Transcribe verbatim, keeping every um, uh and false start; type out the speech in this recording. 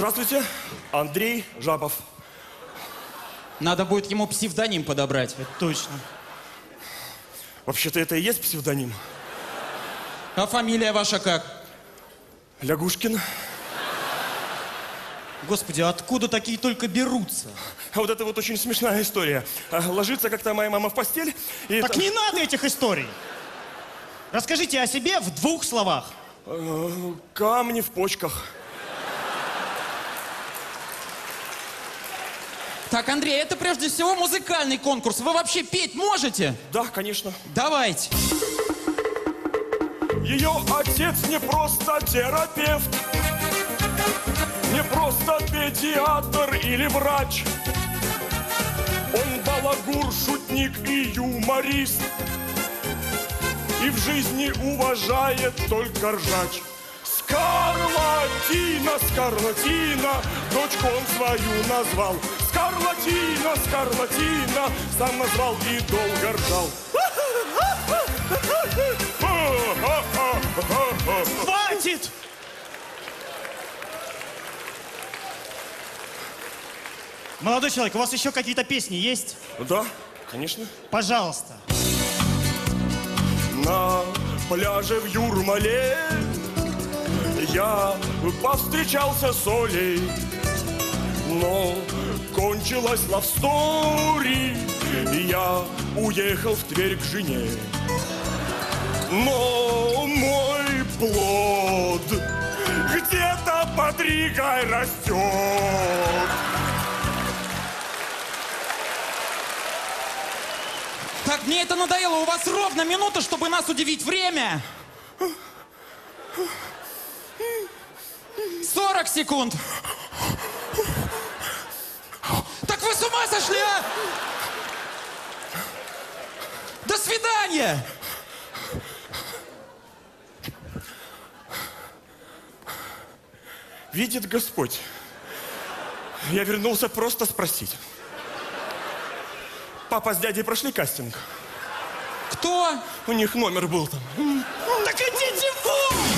Здравствуйте, Андрей Жабов. Надо будет ему псевдоним подобрать. Это точно. Вообще-то это и есть псевдоним. А фамилия ваша как? Лягушкин. Господи, откуда такие только берутся? А вот это вот очень смешная история. Ложится как-то моя мама в постель и... Так там... не надо этих историй. Расскажите о себе в двух словах. Камни в почках. Так, Андрей, это прежде всего музыкальный конкурс. Вы вообще петь можете? Да, конечно. Давайте. Ее отец не просто терапевт, не просто педиатр или врач. Он балагур, шутник и юморист, и в жизни уважает только ржач. Скарлатина, Скарлатина, дочку он свою назвал. Скарлатина, Скарлатина, сам назвал и долго ржал. Хватит! Молодой человек, у вас еще какие-то песни есть? Да, конечно. Пожалуйста. На пляже в Юрмале я повстречался с Олей, но кончилась love story, и я уехал в Тверь к жене. Но мой плод где-то под Ригой растет. Так, мне это надоело. У вас ровно минута, чтобы нас удивить. Время. сорок секунд. Так вы с ума сошли, а? До свидания. Видит Господь. Я вернулся просто спросить. Папа с дядей прошли кастинг? Кто? У них номер был там. Так идите вон!